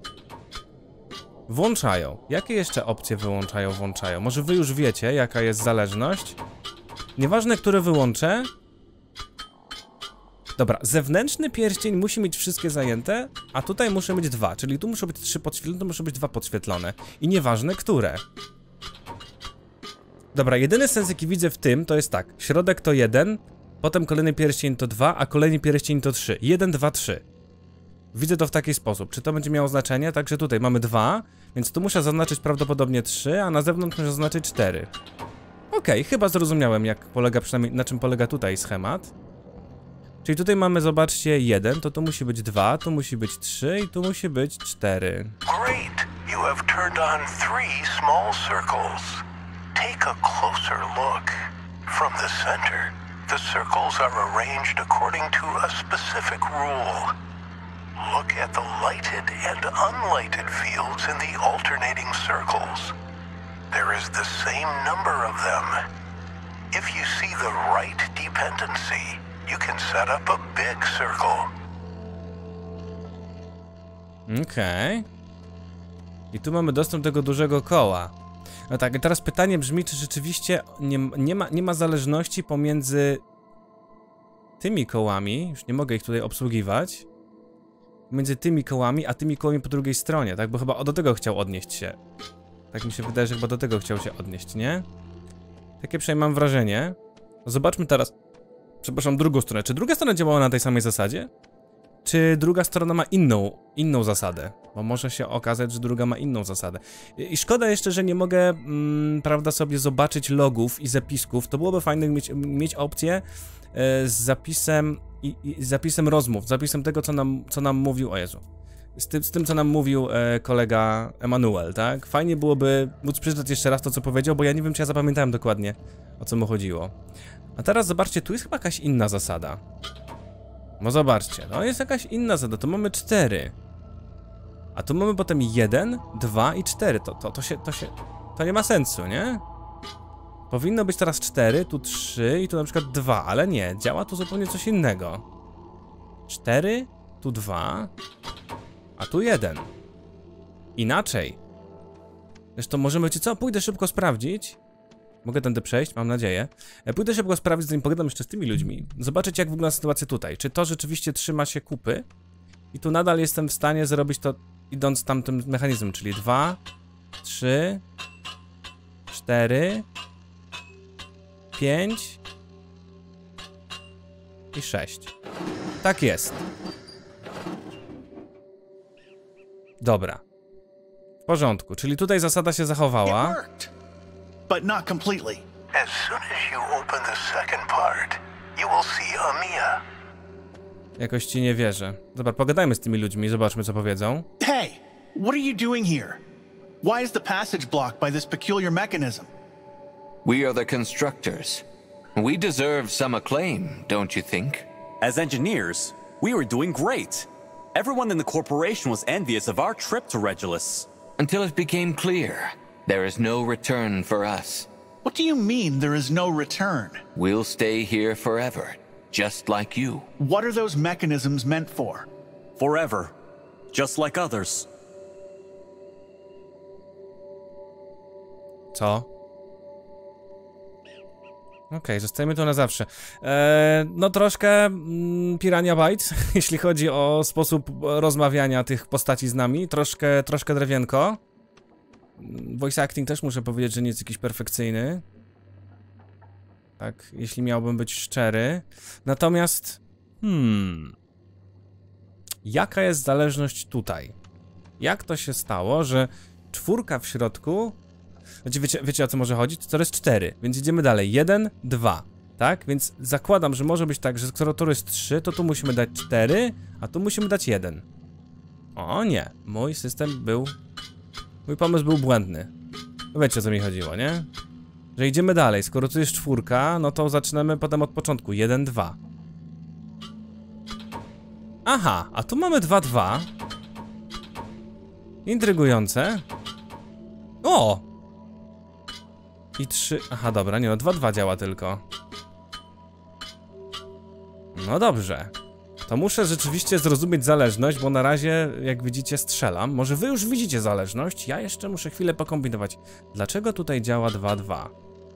włączają. Jakie jeszcze opcje wyłączają, włączają? Może wy już wiecie, jaka jest zależność? Nieważne, które wyłączę. Dobra, zewnętrzny pierścień musi mieć wszystkie zajęte, a tutaj muszę mieć dwa, czyli tu muszą być trzy podświetlone, to muszą być dwa podświetlone. I nieważne, które. Dobra, jedyny sens, jaki widzę w tym, to jest tak. Środek to jeden, potem kolejny pierścień to dwa, a kolejny pierścień to trzy. jeden, dwa, trzy. Widzę to w taki sposób. Czy to będzie miało znaczenie? Także tutaj mamy dwa, więc tu muszę zaznaczyć prawdopodobnie trzy, a na zewnątrz muszę zaznaczyć cztery. Okej, okay, chyba zrozumiałem, jak polega, przynajmniej na czym polega tutaj schemat. Czyli tutaj mamy, zobaczcie, jeden, to tu musi być dwa, tu musi być trzy i tu musi być cztery. Great! You have turned on three small circles. Take a closer look. From the center, the circles are arranged according to a specific rule. Look at the lighted and unlighted fields in the alternating circles. There is the same number of them. If you see the right dependency, you can set up a big circle. Okej. Okay. I tu mamy dostęp do tego dużego koła. No tak, i teraz pytanie brzmi, czy rzeczywiście nie, nie, ma, nie ma zależności pomiędzy tymi kołami, już nie mogę ich tutaj obsługiwać, między tymi kołami, a tymi kołami po drugiej stronie, tak? Bo chyba do tego chciał odnieść się. Tak mi się wydaje, że chyba do tego chciał się odnieść, nie? Takie przynajmniej mam wrażenie. Zobaczmy teraz, przepraszam, drugą stronę. Czy druga strona działała na tej samej zasadzie? Czy druga strona ma inną, inną zasadę? Bo może się okazać, że druga ma inną zasadę. I, i szkoda jeszcze, że nie mogę, mm, prawda, sobie zobaczyć logów i zapisków. To byłoby fajne mieć, mieć opcję e, z zapisem i, i z zapisem rozmów, z zapisem tego, co nam, co nam mówił, o Jezu. Z tym, z tym co nam mówił e, kolega Emanuel, tak? Fajnie byłoby móc przeczytać jeszcze raz to, co powiedział, bo ja nie wiem, czy ja zapamiętałem dokładnie, o co mu chodziło. A teraz zobaczcie, tu jest chyba jakaś inna zasada. No zobaczcie, no jest jakaś inna zasada, tu mamy cztery. A tu mamy potem jeden, dwa i cztery, to, to, to się, to się, to nie ma sensu, nie? Powinno być teraz cztery, tu trzy i tu na przykład dwa, ale nie, działa tu zupełnie coś innego. cztery, tu dwa, a tu jeden. Inaczej. Zresztą możemy, wiecie co, pójdę szybko sprawdzić. Mogę tędy przejść, mam nadzieję. Pójdę szybko sprawdzić, zanim pogadam jeszcze z tymi ludźmi. Zobaczyć, jak wygląda sytuacja tutaj. Czy to rzeczywiście trzyma się kupy? I tu nadal jestem w stanie zrobić to, idąc tamtym mechanizmem, czyli dwa, trzy, cztery, pięć i sześć. Tak jest. Dobra. W porządku, czyli tutaj zasada się zachowała. But not completely. As soon as you open the second part, you will see Amiya. Jakoś ci nie wierzę. Dobra, pogadajmy z tymi ludźmi, zobaczmy, co powiedzą. Hey, what are you doing here? Why is the passage blocked by this peculiar mechanism? We are the constructors. We deserve some acclaim, don't you think? As engineers, we were doing great. Everyone in the corporation was envious of our trip to Regulus. Until it became clear. There is no return for us. What do you mean there is no return? We'll stay here forever, just like you. What are those mechanisms meant for? Forever, just like others. Co? Okej, okay, zostajemy tu na zawsze. Eee, no troszkę mm, Piranha Bytes, jeśli chodzi o sposób rozmawiania tych postaci z nami. Troszkę, troszkę drewienko. voice acting też muszę powiedzieć, że nie jest jakiś perfekcyjny. Tak, jeśli miałbym być szczery. Natomiast... Hmm... Jaka jest zależność tutaj? Jak to się stało, że czwórka w środku... Znaczy, wiecie, wiecie o co może chodzić? To jest cztery, więc idziemy dalej. jeden, dwa, tak? Więc zakładam, że może być tak, że skoro to jest trzy, to tu musimy dać cztery, a tu musimy dać jeden. O nie, mój system był... Mój pomysł był błędny. Wiecie o co mi chodziło, nie? Że idziemy dalej, skoro tu jest czwórka, no to zaczynamy potem od początku. jeden, dwa. Aha, a tu mamy dwa, dwa. Intrygujące. O! I trzy... Aha, dobra, nie no, dwa, dwa działa tylko. No dobrze. To muszę rzeczywiście zrozumieć zależność, bo na razie, jak widzicie, strzelam. Może wy już widzicie zależność, ja jeszcze muszę chwilę pokombinować. Dlaczego tutaj działa dwa, dwa?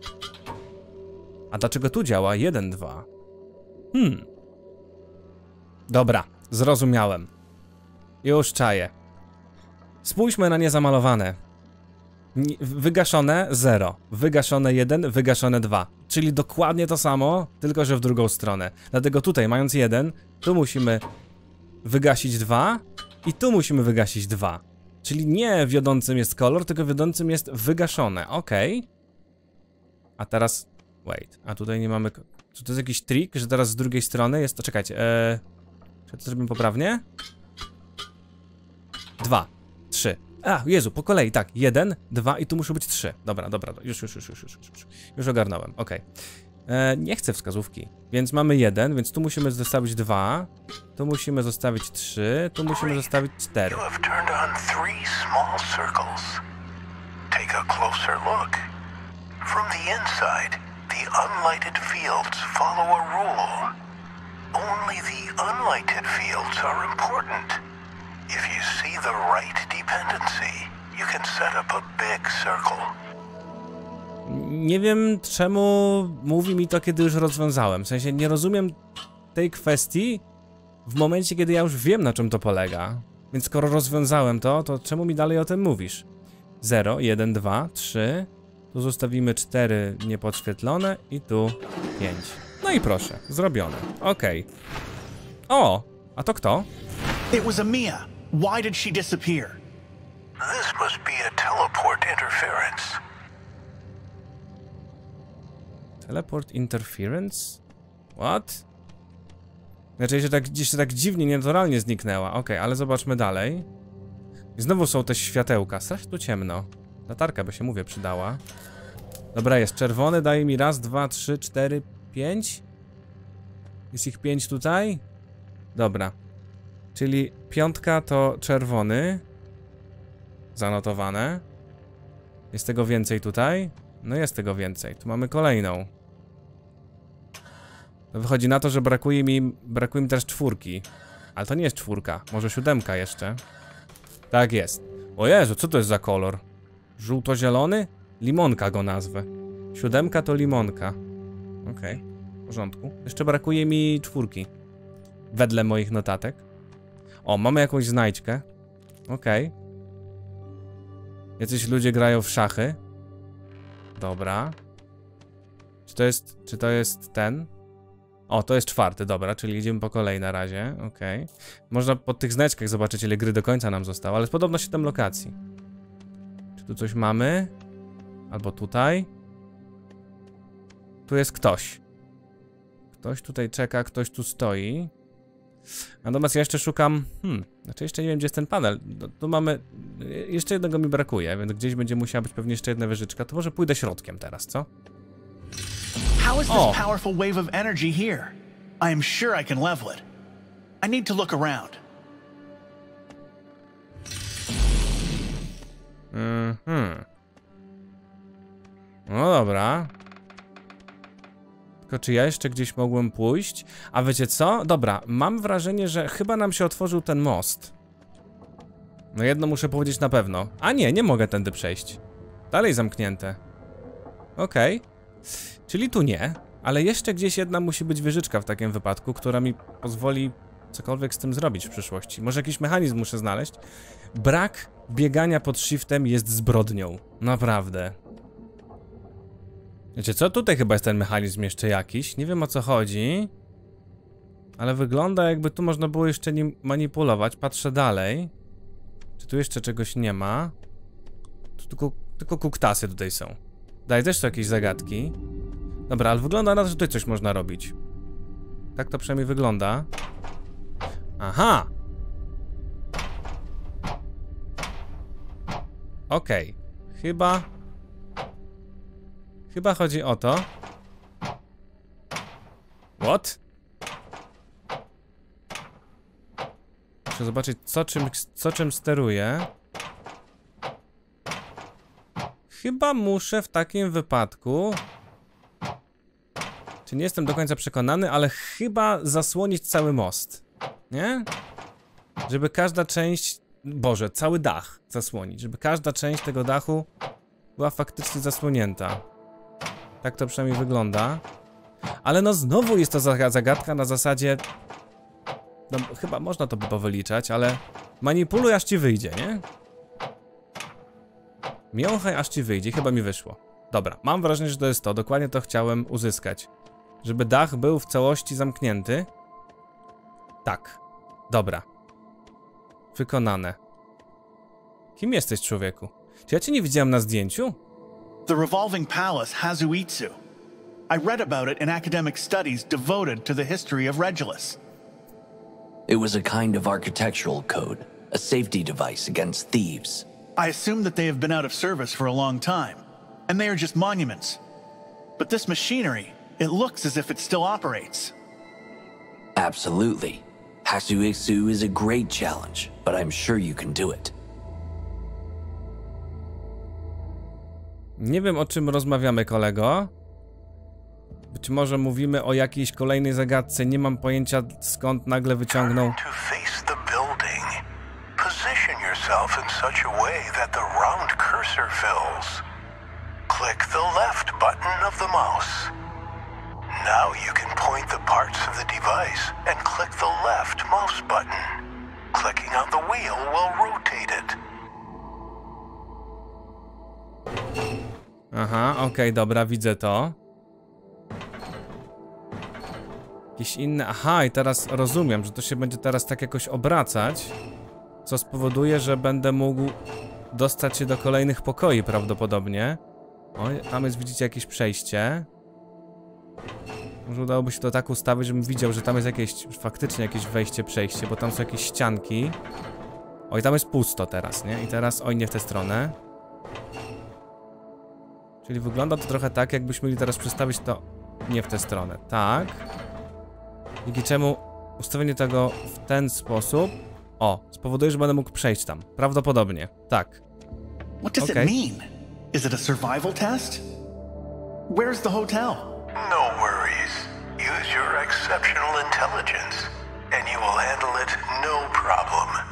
A dlaczego tu działa jeden, dwa? Hmm. Dobra, zrozumiałem. Już czaję. Spójrzmy na niezamalowane. Wygaszone zero, wygaszone jeden, wygaszone dwa. Czyli dokładnie to samo, tylko że w drugą stronę. Dlatego tutaj, mając jeden, tu musimy wygasić dwa i tu musimy wygasić dwa. Czyli nie wiodącym jest kolor, tylko wiodącym jest wygaszone. Ok. A teraz... Wait, a tutaj nie mamy... Czy to jest jakiś trik, że teraz z drugiej strony jest to... Czekajcie, eee... czy to zrobimy poprawnie? Dwa, trzy. A, Jezu, po kolei, tak, jeden, dwa i tu muszą być trzy. Dobra, dobra, już, już, już, już, już, już, już ogarnąłem, okej. Okay. Nie chcę wskazówki, więc mamy jeden, więc tu musimy zostawić dwa, tu musimy zostawić trzy, tu musimy zostawić cztery. Only the unlighted fields are important. If you see the right dependency, you can set up a big circle. Nie wiem, czemu mówi mi to, kiedy już rozwiązałem. W sensie nie rozumiem tej kwestii w momencie, kiedy ja już wiem, na czym to polega. Więc skoro rozwiązałem to, to czemu mi dalej o tym mówisz? zero, jeden, dwa, trzy. Tu zostawimy cztery niepodświetlone i tu pięć. No i proszę, zrobione. Okej. Okay. O, a to kto? It was Amiya. Why did she disappear? This must be a teleport interference. Teleport interference? What? Znaczy, że tak, gdzieś tak dziwnie, nienaturalnie zniknęła. Okej, okay, ale zobaczmy dalej. I znowu są te światełka. Strasznie tu ciemno. Latarka by się, mówię, przydała. Dobra, jest czerwony, daje mi raz, dwa, trzy, cztery, pięć. Jest ich pięć tutaj. Dobra. Czyli piątka to czerwony. Zanotowane. Jest tego więcej tutaj? No jest tego więcej. Tu mamy kolejną. To wychodzi na to, że brakuje mi, brakuje mi też czwórki. Ale to nie jest czwórka. Może siódemka jeszcze. Tak jest. O Jezu, co to jest za kolor? Żółto-zielony? Limonka go nazwę. Siódemka to limonka. Okej, okay. W porządku. Jeszcze brakuje mi czwórki. Wedle moich notatek. O, mamy jakąś znajdźkę. Okej. Okay. Jacyś ludzie grają w szachy. Dobra. Czy to jest, czy to jest ten? O, to jest czwarty, dobra, czyli idziemy po kolei na razie. Okej. Okay. Można po tych znaczkach zobaczyć, ile gry do końca nam zostało, ale jest podobno siedem lokacji. Czy tu coś mamy? Albo tutaj. Tu jest ktoś. Ktoś tutaj czeka, ktoś tu stoi. Natomiast ja jeszcze szukam... Hmm, znaczy jeszcze nie wiem, gdzie jest ten panel. Tu, tu mamy... Jeszcze jednego mi brakuje, więc gdzieś będzie musiała być pewnie jeszcze jedna wieżyczka. To może pójdę środkiem teraz, co? How is this powerful wave of energy here? I am sure I can level it. I need to look around. Mhm. No dobra. Tylko czy ja jeszcze gdzieś mogłem pójść? A wiecie co? Dobra, mam wrażenie, że chyba nam się otworzył ten most. No jedno muszę powiedzieć na pewno. A nie, nie mogę tędy przejść. Dalej zamknięte. Okej. Okay. Czyli tu nie, ale jeszcze gdzieś jedna musi być wieżyczka w takim wypadku, która mi pozwoli cokolwiek z tym zrobić w przyszłości. Może jakiś mechanizm muszę znaleźć. Brak biegania pod shiftem jest zbrodnią. Naprawdę. Wiecie co? Tutaj chyba jest ten mechanizm jeszcze jakiś. Nie wiem o co chodzi. Ale wygląda jakby tu można było jeszcze nim manipulować. Patrzę dalej. Czy tu jeszcze czegoś nie ma? Tu tylko, tylko kuktasy tutaj są. Daj, też są jakieś zagadki. Dobra, ale wygląda na to, że tutaj coś można robić. Tak to przynajmniej wygląda. Aha! Okej. Okay. Chyba... Chyba chodzi o to. What? Muszę zobaczyć, co czym, co czym steruję. Chyba muszę w takim wypadku... Czy nie jestem do końca przekonany, ale chyba zasłonić cały most. Nie? Żeby każda część... Boże, cały dach zasłonić. Żeby każda część tego dachu była faktycznie zasłonięta. Tak to przynajmniej wygląda. Ale no znowu jest to zagadka na zasadzie... No chyba można to by powyliczać, ale... Manipuluj aż ci wyjdzie, nie? Miąchaj aż ci wyjdzie, chyba mi wyszło. Dobra, mam wrażenie, że to jest to. Dokładnie to chciałem uzyskać. Żeby dach był w całości zamknięty. Tak. Dobra. Wykonane. Kim jesteś, człowieku? Czy ja cię nie widziałem na zdjęciu? The revolving palace Hazuitsu. I read about it in academic studies devoted to the history of Regulus. It was a kind of architectural code, a safety device against thieves. I assume that they have been out of service for a long time, and they are just monuments. But this machinery, it looks as if it still operates. Absolutely. Hazuitsu is a great challenge, but I'm sure you can do it. Nie wiem, o czym rozmawiamy, kolego. Być może mówimy o jakiejś kolejnej zagadce, nie mam pojęcia, skąd nagle wyciągnął. To face the building. Position yourself in such a way that the round cursor fills. Click the left button of the mouse. Now you can point the parts of the device and click the left mouse button. Clicking on the wheel will rotate it. Aha, okej, okay, dobra, widzę to. Jakieś inne... Aha, i teraz rozumiem, że to się będzie teraz tak jakoś obracać, co spowoduje, że będę mógł dostać się do kolejnych pokoi prawdopodobnie. Oj, tam jest, widzicie, jakieś przejście. Może udałoby się to tak ustawić, żebym widział, że tam jest jakieś, faktycznie jakieś wejście, przejście, bo tam są jakieś ścianki. Oj, tam jest pusto teraz, nie? I teraz, oj, nie w tę stronę. Czyli wygląda to trochę tak, jakbyśmy mieli teraz przestawić to nie w tę stronę. Tak. Dzięki czemu ustawienie tego w ten sposób, o, spowoduje, że będę mógł przejść tam. Prawdopodobnie. Tak. What does Okay. it mean? Is it a survival test? Where's the hotel? No worries. Use your exceptional intelligence, and you will handle it no problem.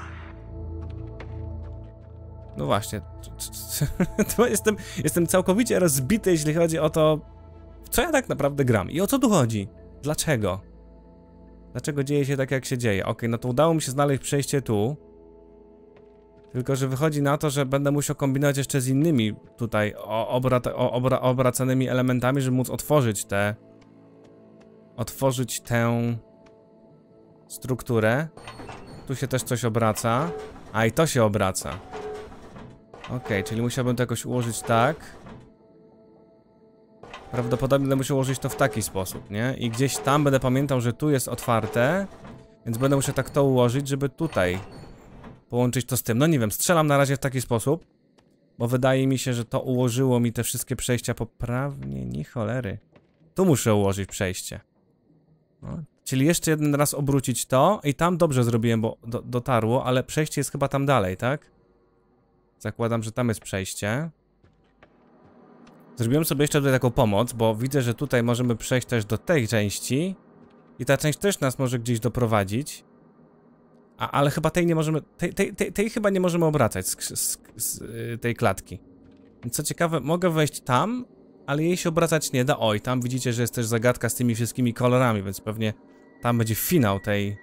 No właśnie. To jestem, jestem całkowicie rozbity, jeśli chodzi o to, w co ja tak naprawdę gram i o co tu chodzi. Dlaczego? Dlaczego dzieje się tak, jak się dzieje? Okej, no to udało mi się znaleźć przejście tu. Tylko że wychodzi na to, że będę musiał kombinować jeszcze z innymi tutaj obra obra obracanymi elementami, żeby móc otworzyć te... Otworzyć tę... strukturę. Tu się też coś obraca. A i to się obraca. Okej, okay, czyli musiałbym to jakoś ułożyć tak. Prawdopodobnie będę musiał ułożyć to w taki sposób, nie? I gdzieś tam będę pamiętał, że tu jest otwarte. Więc będę musiał tak to ułożyć, żeby tutaj połączyć to z tym. No nie wiem, strzelam na razie w taki sposób, bo wydaje mi się, że to ułożyło mi te wszystkie przejścia poprawnie. Ni cholery. Tu muszę ułożyć przejście. No, czyli jeszcze jeden raz obrócić to i tam dobrze zrobiłem, bo do, dotarło, ale przejście jest chyba tam dalej, tak? Zakładam, że tam jest przejście. Zrobiłem sobie jeszcze tutaj taką pomoc, bo widzę, że tutaj możemy przejść też do tej części. I ta część też nas może gdzieś doprowadzić. A, ale chyba tej nie możemy... Tej, tej, tej, tej chyba nie możemy obracać z, z, z tej klatki. Co ciekawe, mogę wejść tam, ale jej się obracać nie da. Oj, tam widzicie, że jest też zagadka z tymi wszystkimi kolorami, więc pewnie tam będzie finał tej,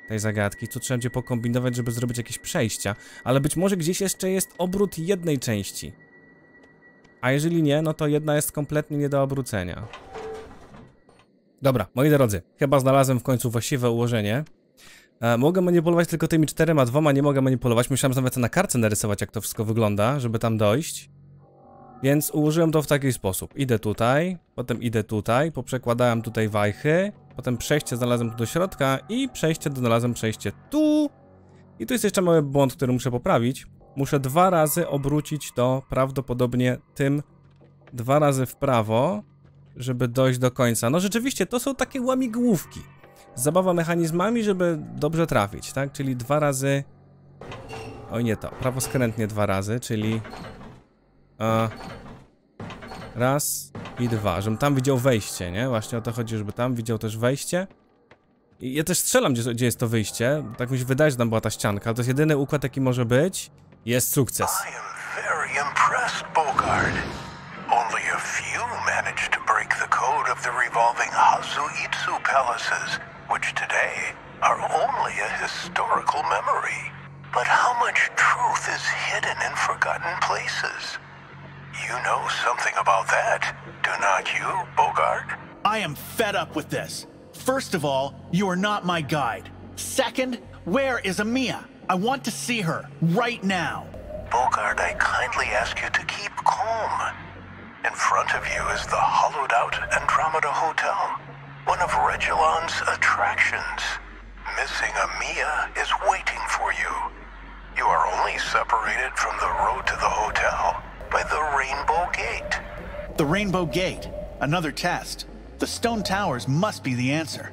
tej zagadki. Tu trzeba będzie pokombinować, żeby zrobić jakieś przejścia. Ale być może gdzieś jeszcze jest obrót jednej części. A jeżeli nie, no to jedna jest kompletnie nie do obrócenia. Dobra, moi drodzy, chyba znalazłem w końcu właściwe ułożenie. E, mogę manipulować tylko tymi czterema, dwoma nie mogę manipulować. Musiałem nawet na kartce narysować, jak to wszystko wygląda, żeby tam dojść. Więc ułożyłem to w taki sposób. Idę tutaj, potem idę tutaj, poprzekładałem tutaj wajchy, potem przejście znalazłem tu do środka i przejście znalazłem przejście tu. I tu jest jeszcze mały błąd, który muszę poprawić. Muszę dwa razy obrócić to prawdopodobnie tym dwa razy w prawo, żeby dojść do końca. No rzeczywiście, to są takie łamigłówki. Zabawa mechanizmami, żeby dobrze trafić, tak? Czyli dwa razy... Oj, nie to. Prawoskrętnie dwa razy, czyli... A... Raz i dwa, żebym tam widział wejście, nie? Właśnie o to chodzi, żeby tam widział też wejście. I ja też strzelam, gdzie, gdzie jest to wyjście. Tak mi się wydaje, że tam była ta ścianka, ale to jest jedyny układ, jaki może być. Jest sukces. I am very impressed, Bogard. Only a few managed to break the code of the revolving Hazuitsu palaces, which today are only a historical memory. But how much truth is hidden in forgotten places? You know something about that, do not you, Bogard? I am fed up with this. First of all, you are not my guide. Second, where is Amiya? I want to see her, right now. Bogard, I kindly ask you to keep calm. In front of you is the hollowed-out Andromeda Hotel, one of Regilon's attractions. Missing Amiya is waiting for you. You are only separated from the road to the hotel by the Rainbow Gate. The Rainbow Gate. Another test. The stone towers must be the answer.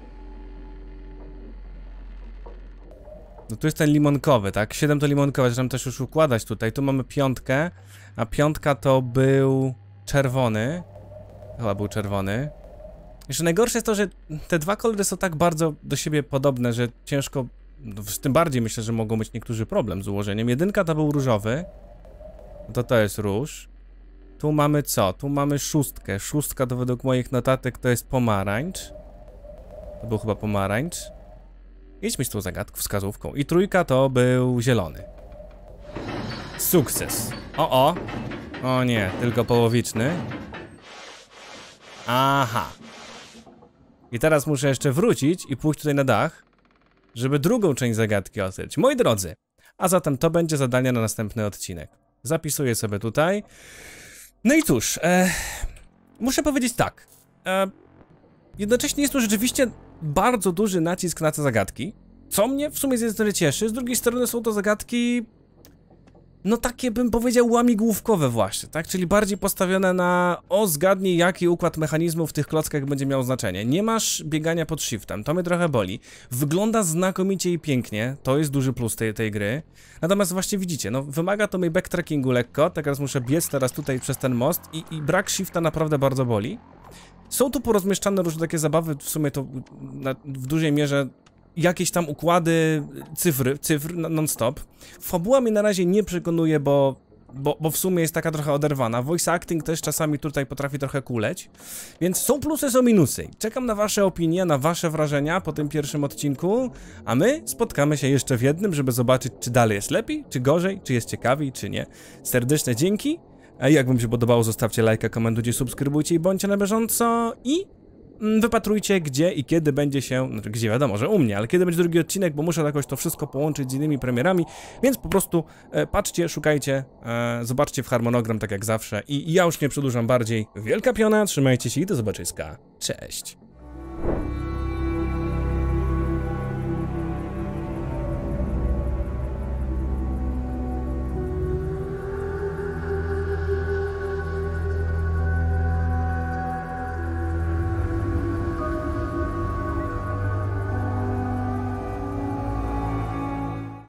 No tu jest ten limonkowy, tak? siedem to limonkowe, zaczynam też już układać tutaj. Tu mamy piątkę, a piątka to był czerwony. Chyba był czerwony. Jeszcze najgorsze jest to, że te dwa kolory są tak bardzo do siebie podobne, że ciężko... No, tym bardziej myślę, że mogą mieć niektórzy problem z ułożeniem. Jedynka to był różowy. No to to jest róż. Tu mamy co? Tu mamy szóstkę. Szóstka to według moich notatek to jest pomarańcz. To był chyba pomarańcz. Idźmy z tą zagadką, wskazówką. I trójka to był zielony. Sukces. O, o. O nie, tylko połowiczny. Aha. I teraz muszę jeszcze wrócić i pójść tutaj na dach, żeby drugą część zagadki odkryć. Moi drodzy, a zatem to będzie zadanie na następny odcinek. Zapisuję sobie tutaj. No i cóż, e, muszę powiedzieć tak. E, jednocześnie jest tu rzeczywiście bardzo duży nacisk na te zagadki, co mnie w sumie z jednej strony cieszy, z drugiej strony są to zagadki, no takie bym powiedział łamigłówkowe właśnie, tak? Czyli bardziej postawione na o zgadnij jaki układ mechanizmów w tych klockach będzie miał znaczenie. Nie masz biegania pod shiftem, to mnie trochę boli. Wygląda znakomicie i pięknie, to jest duży plus tej, tej gry. Natomiast właśnie widzicie, no wymaga to mi backtrackingu lekko, tak teraz muszę biec teraz tutaj przez ten most i, i brak shifta naprawdę bardzo boli. Są tu porozmieszczane różne takie zabawy, w sumie to na, w dużej mierze jakieś tam układy cyfry, cyfr non-stop. Fabuła mnie na razie nie przekonuje, bo, bo, bo w sumie jest taka trochę oderwana. Voice acting też czasami tutaj potrafi trochę kuleć. Więc są plusy, są minusy. Czekam na wasze opinie, na wasze wrażenia po tym pierwszym odcinku, a my spotkamy się jeszcze w jednym, żeby zobaczyć, czy dalej jest lepiej, czy gorzej, czy jest ciekawiej, czy nie. Serdeczne dzięki. A jak wam się podobało, zostawcie lajka, komentujcie, subskrybujcie i bądźcie na bieżąco i wypatrujcie, gdzie i kiedy będzie się, znaczy gdzie wiadomo, że u mnie, ale kiedy będzie drugi odcinek, bo muszę jakoś to wszystko połączyć z innymi premierami, więc po prostu e, patrzcie, szukajcie, e, zobaczcie w harmonogram tak jak zawsze i, i ja już nie przedłużam bardziej. Wielka piona, trzymajcie się i do zobaczyska. Cześć!